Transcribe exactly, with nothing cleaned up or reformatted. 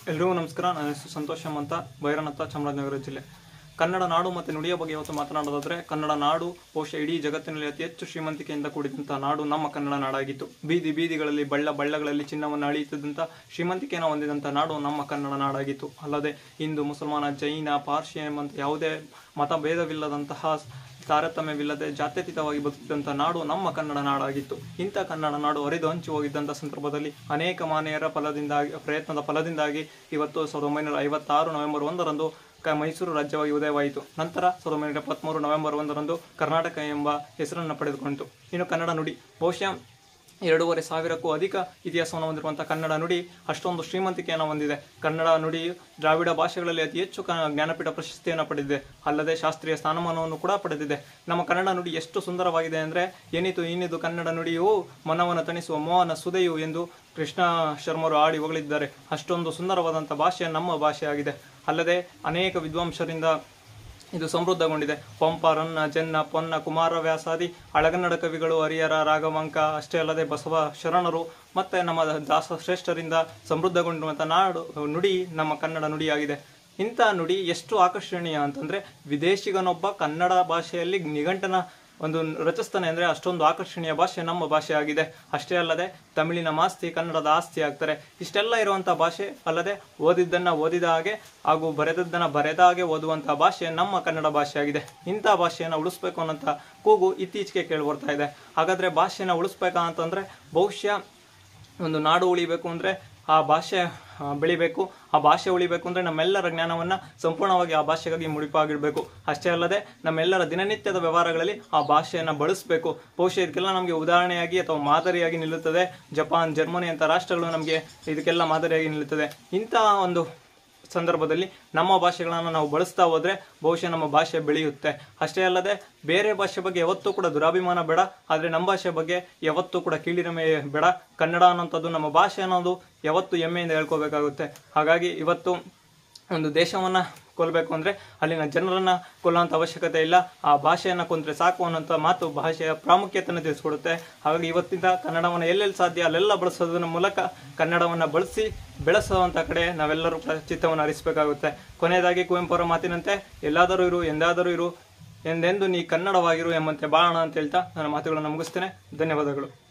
ಎಲ್ರಿಗೂ ನಮಸ್ಕಾರ. ನನ್ನ ಹೆಸರು ಸಂತೋಷ್ ಅಂತ, ಬೈರನತ್ತ, ಚಾಮರಾಜನಗರ ಜಿಲ್ಲೆ. ಕನ್ನಡ ನಾಡು ಮತ್ತು ನುಡಿಯ ಬಗ್ಗೆ ಇವತ್ತು ಮಾತನಾಡೋದಾದ್ರೆ, ಕನ್ನಡ ನಾಡು ಬಹುಶಃ ಇಡೀ ಜಗತ್ತಿನಲ್ಲಿ ಅತಿ ಹೆಚ್ಚು ಶ್ರೀಮಂತಿಕೆಯಿಂದ ಕೂಡಿದಂತಹ ನಾಡು ನಮ್ಮ ಕನ್ನಡ ನಾಡಾಗಿತ್ತು. ಬೀದಿ ಬೀದಿಗಳಲ್ಲಿ ಬಳ್ಳ ಬಳ್ಳಗಳಲ್ಲಿ ಚಿನ್ನವನ್ನು ಅಳೆಯುತ್ತಿದ್ದಂಥ ಶ್ರೀಮಂತಿಕೆಯನ್ನು ಹೊಂದಿದಂಥ ನಾಡು ನಮ್ಮ ಕನ್ನಡ ನಾಡಾಗಿತ್ತು. ಅಲ್ಲದೆ ಹಿಂದೂ, ಮುಸಲ್ಮಾನ, ಜೈನ, ಪಾರ್ಸಿ ಎಂಬಂತ ಯಾವುದೇ ಮತಭೇದವಿಲ್ಲದಂತಹ, ತಾರತಮ್ಯವಿಲ್ಲದೆ ಜಾತ್ಯತೀತವಾಗಿ ಬದುಕಿದಂಥ ನಾಡು ನಮ್ಮ ಕನ್ನಡ ನಾಡಾಗಿತ್ತು. ಇಂಥ ಕನ್ನಡ ನಾಡು ಹರಿದು ಹಂಚಿ ಹೋಗಿದ್ದಂಥ ಸಂದರ್ಭದಲ್ಲಿ ಅನೇಕ ಮಾನ್ಯರ ಫಲದಿಂದಾಗಿ ಪ್ರಯತ್ನದ ಫಲದಿಂದಾಗಿ ಇವತ್ತು ಸಾವಿರದ ಒಂಬೈನೂರ ಐವತ್ತಾರು ನವೆಂಬರ್ ಒಂದರಂದು ಕ ಮೈಸೂರು ರಾಜ್ಯವಾಗಿ ಉದಯವಾಯಿತು. ನಂತರ ಸಾವಿರದ ಒಂಬೈನೂರ ಎಪ್ಪತ್ತ್ಮೂರು ನವೆಂಬರ್ ಒಂದರಂದು ಕರ್ನಾಟಕ ಎಂಬ ಹೆಸರನ್ನು ಪಡೆದುಕೊಂಡಿತು. ಇನ್ನು ಕನ್ನಡ ನುಡಿ ಬಹುಶಃ ಎರಡೂವರೆ ಸಾವಿರಕ್ಕೂ ಅಧಿಕ ಇತಿಹಾಸವನ್ನು ಹೊಂದಿರುವಂಥ ಕನ್ನಡ ನುಡಿ ಅಷ್ಟೊಂದು ಶ್ರೀಮಂತಿಕೆಯನ್ನು ಹೊಂದಿದೆ. ಕನ್ನಡ ನುಡಿ ದ್ರಾವಿಡ ಭಾಷೆಗಳಲ್ಲಿ ಅತಿ ಹೆಚ್ಚು ಕ ಜ್ಞಾನಪೀಠ ಪ್ರಶಸ್ತಿಯನ್ನು ಪಡೆದಿದೆ. ಅಲ್ಲದೆ ಶಾಸ್ತ್ರೀಯ ಸ್ಥಾನಮಾನವನ್ನು ಕೂಡ ಪಡೆದಿದೆ. ನಮ್ಮ ಕನ್ನಡ ನುಡಿ ಎಷ್ಟು ಸುಂದರವಾಗಿದೆ ಅಂದರೆ, ಏನಿತು ಏನಿದು ಕನ್ನಡ ನುಡಿಯು ಮನವನ್ನು ತಣಿಸುವ ಮೋಹನ ಸುದೆಯು ಎಂದು ಕೃಷ್ಣ ಶರ್ಮರು ಹಾಡಿ ಹೊಗಳಿದ್ದಾರೆ. ಅಷ್ಟೊಂದು ಸುಂದರವಾದಂಥ ಭಾಷೆ ನಮ್ಮ ಭಾಷೆಯಾಗಿದೆ. ಅಲ್ಲದೆ ಅನೇಕ ವಿದ್ವಾಂಸರಿಂದ ಇದು ಸಮೃದ್ಧಗೊಂಡಿದೆ. ಪಂಪ, ರನ್ನ, ಜನ್ನ, ಪೊನ್ನ, ಕುಮಾರವ್ಯಾಸಾದಿ ಹಳಗನ್ನಡ ಕವಿಗಳು, ಹರಿಹರ, ರಾಘವಾಂಕ ಅಷ್ಟೇ ಅಲ್ಲದೆ ಬಸವ ಶರಣರು ಮತ್ತು ನಮ್ಮ ದಾಸ ಶ್ರೇಷ್ಠರಿಂದ ಸಮೃದ್ಧಗೊಂಡಿರುವಂಥ ನಾಡು ನುಡಿ ನಮ್ಮ ಕನ್ನಡ ನುಡಿಯಾಗಿದೆ. ಇಂಥ ನುಡಿ ಎಷ್ಟು ಆಕರ್ಷಣೀಯ ಅಂತಂದರೆ, ವಿದೇಶಿಗನೊಬ್ಬ ಕನ್ನಡ ಭಾಷೆಯಲ್ಲಿ ನಿಘಂಟನ ಒಂದು ರಚಿಸ್ತಾನೆ ಅಂದರೆ ಅಷ್ಟೊಂದು ಆಕರ್ಷಣೀಯ ಭಾಷೆ ನಮ್ಮ ಭಾಷೆ ಆಗಿದೆ. ಅಷ್ಟೇ ಅಲ್ಲದೆ ತಮಿಳಿನ ಮಾಸ್ತಿ ಕನ್ನಡದ ಆಸ್ತಿ ಆಗ್ತಾರೆ. ಇಷ್ಟೆಲ್ಲ ಇರುವಂಥ ಭಾಷೆ ಅಲ್ಲದೆ ಓದಿದ್ದನ್ನು ಓದಿದ ಹಾಗೆ ಹಾಗೂ ಬರೆದದ್ದನ್ನು ಬರೆದ ಹಾಗೆ ಓದುವಂಥ ಭಾಷೆ ನಮ್ಮ ಕನ್ನಡ ಭಾಷೆಯಾಗಿದೆ. ಇಂಥ ಭಾಷೆಯನ್ನು ಉಳಿಸ್ಬೇಕು ಅನ್ನೋಂಥ ಕೂಗು ಇತ್ತೀಚೆಗೆ ಕೇಳಿ ಬರ್ತಾ ಇದೆ. ಹಾಗಾದರೆ ಭಾಷೆನ ಉಳಿಸ್ಬೇಕಾ ಅಂತಂದರೆ, ಬಹುಶಃ ಒಂದು ನಾಡು ಉಳಿಬೇಕು ಅಂದರೆ ಆ ಭಾಷೆ ಬೆಳಿಬೇಕು. ಆ ಭಾಷೆ ಉಳಿಬೇಕು ಅಂದರೆ ನಮ್ಮೆಲ್ಲರ ಜ್ಞಾನವನ್ನು ಸಂಪೂರ್ಣವಾಗಿ ಆ ಭಾಷೆಗಾಗಿ ಮುಡಿಪಾಗಿಡಬೇಕು. ಅಷ್ಟೇ ಅಲ್ಲದೆ ನಮ್ಮೆಲ್ಲರ ದಿನನಿತ್ಯದ ವ್ಯವಹಾರಗಳಲ್ಲಿ ಆ ಭಾಷೆಯನ್ನು ಬಳಸಬೇಕು. ಬಹುಶಃ ಇದಕ್ಕೆಲ್ಲ ನಮಗೆ ಉದಾಹರಣೆಯಾಗಿ ಅಥವಾ ಮಾದರಿಯಾಗಿ ನಿಲ್ಲುತ್ತದೆ ಜಪಾನ್, ಜರ್ಮನಿ ಅಂತ ರಾಷ್ಟ್ರಗಳು ನಮಗೆ ಇದಕ್ಕೆಲ್ಲ ಮಾದರಿಯಾಗಿ ನಿಲ್ಲುತ್ತದೆ. ಇಂತಹ ಒಂದು ಸಂದರ್ಭದಲ್ಲಿ ನಮ್ಮ ಭಾಷೆಗಳನ್ನು ನಾವು ಬಳಸ್ತಾ ಹೋದರೆ ಬಹುಶಃ ನಮ್ಮ ಭಾಷೆ ಬೆಳೆಯುತ್ತೆ. ಅಷ್ಟೇ ಅಲ್ಲದೆ ಬೇರೆ ಭಾಷೆ ಬಗ್ಗೆ ಯಾವತ್ತೂ ಕೂಡ ದುರಾಭಿಮಾನ ಬೇಡ, ಆದರೆ ನಮ್ಮ ಭಾಷೆ ಬಗ್ಗೆ ಯಾವತ್ತೂ ಕೂಡ ಕೀಳಿರಿಮೆ ಬೇಡ. ಕನ್ನಡ ಅನ್ನೋಂಥದ್ದು ನಮ್ಮ ಭಾಷೆ ಅನ್ನೋದು ಯಾವತ್ತೂ ಹೆಮ್ಮೆಯಿಂದ ಹೇಳ್ಕೋಬೇಕಾಗುತ್ತೆ. ಹಾಗಾಗಿ ಇವತ್ತು ಒಂದು ದೇಶವನ್ನು ಕೊಲ್ಲಬೇಕು ಅಂದರೆ ಅಲ್ಲಿನ ಜನರನ್ನು ಕೊಲ್ಲುವಂಥ ಅವಶ್ಯಕತೆ ಇಲ್ಲ, ಆ ಭಾಷೆಯನ್ನು ಕೊಂದರೆ ಸಾಕು ಅನ್ನೋಂಥ ಮಾತು ಭಾಷೆಯ ಪ್ರಾಮುಖ್ಯತೆಯನ್ನು ತಿಳಿಸ್ಕೊಡುತ್ತೆ. ಹಾಗಾಗಿ ಇವತ್ತಿಂದ ಕನ್ನಡವನ್ನು ಎಲ್ಲೆಲ್ಲಿ ಸಾಧ್ಯ ಅಲ್ಲೆಲ್ಲ ಬಳಸೋದ್ರ ಮೂಲಕ ಕನ್ನಡವನ್ನು ಬಳಸಿ ಬೆಳೆಸುವಂಥ ಕಡೆ ನಾವೆಲ್ಲರೂ ಚಿತ್ತವನ್ನು ಹರಿಸಬೇಕಾಗುತ್ತೆ. ಕೊನೆಯದಾಗಿ ಕುವೆಂಪು ಅವರ ಮಾತಿನಂತೆ, ಎಲ್ಲಾದರೂ ಇರು ಎಂದಾದರೂ ಇರು ಎಂದೆಂದು ನೀ ಕನ್ನಡವಾಗಿರು ಎಂಬಂತೆ ಬಾಳೋಣ ಅಂತ ಹೇಳ್ತಾ ನನ್ನ ಮಾತುಗಳನ್ನು ಮುಗಿಸ್ತೇನೆ. ಧನ್ಯವಾದಗಳು.